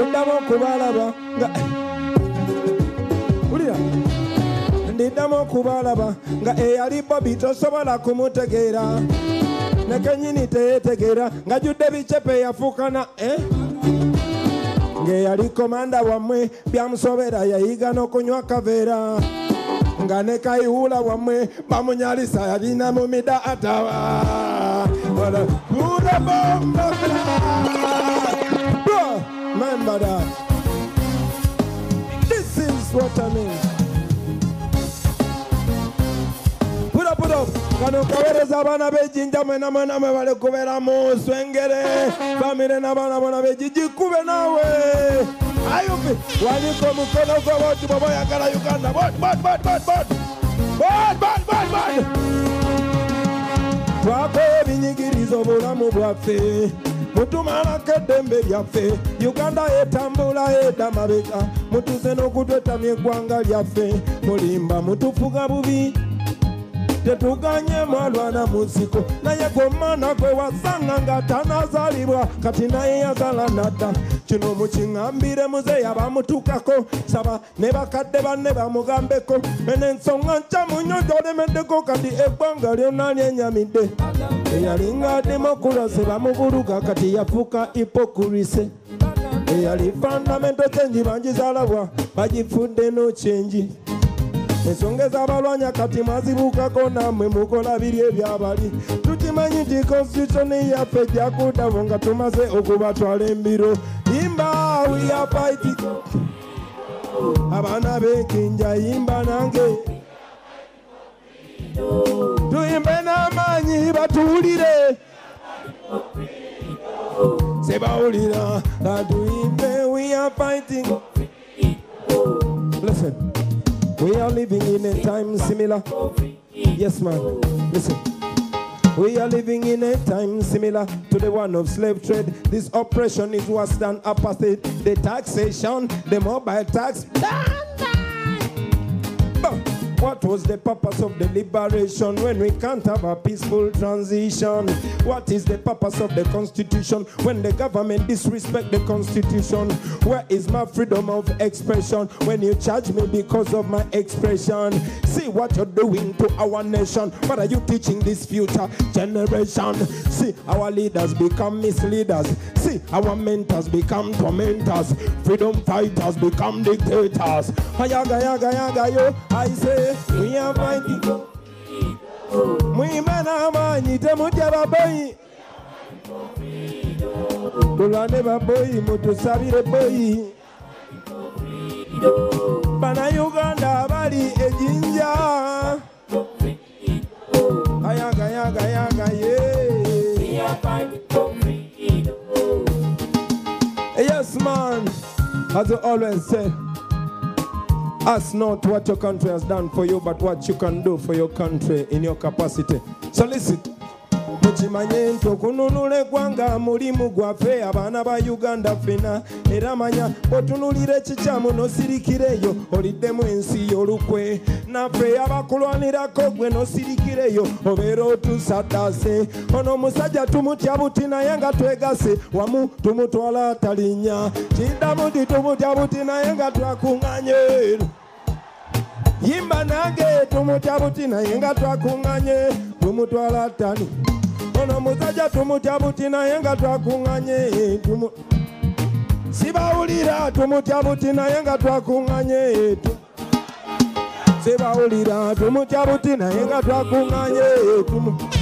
ndiddamu okubalaba nga ulira ndiddamu okubalaba nga eyali Bobby tosobola kumutegeera ne kenyini teyetegeera nga judde bicepe yafuukana ng'eyali komanda wammwe byamusobera yayiga n'okunywa kaveera nga ne kayiwula wammwe bamunyalisa yalina mu mida ataba remember that. This is what I mean. Put up. Kano kawereza abana b'ejjinja mwena mwe bali kubeera mu swengere famire n'abaana bona b'ejjinja kube naawe ayupi wanika omukono gwo boti bw'oba oyagala Uganda bot twakola ebinyigiriza obulamu bwaffe mutumalako eddembe lyaffe Uganda etambula edda mabega mutuze n'okutwetamya eggwanga lyaffe mulimba mutufuga bubi tetuganye mwalwana musiko naye gw'omwana gwe wasanga nga tanazaalibwa kati naye yazala nadda kino mukiŋŋambire muzeeyi abamutuukako saba ne bakadde banne bamugambeko n'ensonga nkyamu nnyo gy'olemeddeko kati eggwanga lyonna lyenyamidde eyalinga demokulasi bamubuluga kati yafuuka hipokurise eyali fundamental change bangizaalabwa bagifudde no change ensonga ez'abalwanya kati mwazibuukako nammwe mukola biri ebyabali tukimanyi nti constitution yaffe ejja kuddawo nga tumaze okubatwala embiro yimba we are fighting abaana b'ekinja yimba nange tuyimbe n'amaanyi batuwulire sebawulira katuyimbe we are fighting. Listen. We are living in a time similar. Yes, man. Listen. We are living in a time similar to the one of slave trade. This oppression is worse than apartheid. The taxation, the mobile tax. What was the purpose of the liberation when we can't have a peaceful transition? What is the purpose of the Constitution when the government disrespect the Constitution? Where is my freedom of expression when you charge me because of my expression? See what you're doing to our nation. What are you teaching this future generation? See our leaders become misleaders. See our mentors become tormentors. Freedom fighters become dictators. I say we are fighting. Mwimana manyi temutya baboyi. Tulwane baboyi mutusabire boyi. Bana Uganda bali ejinja. Ayaga yeah. We are fighting for freedom. Yes, man. As I always say, ask not what your country has done for you, but what you can do for your country in your capacity. So listen. Mukimanye nti okununula eggwanga mulimu gwaffe abaana ba Uganda ffena era manya bw'otunulira ekikyamu n'osirikira eyo oliddemu ensi y'olukwe naffe abakulwanirako gwe n'osirikira eyo obeera otusaddaase ono omusajja tumutya buti naye nga twegase wamu tumutwala atalinnya kiddamu nti tumutya buti naye nga twakuŋŋanye yimba nange tumutya buti naye nga twakuŋŋanye tumutwala atani ono musajja tumutya buti naye nga twakuŋŋanye sibawulira tumutya buti naye nga twakuŋŋanye sibawulira tumutya buti naye nga twakuŋŋanye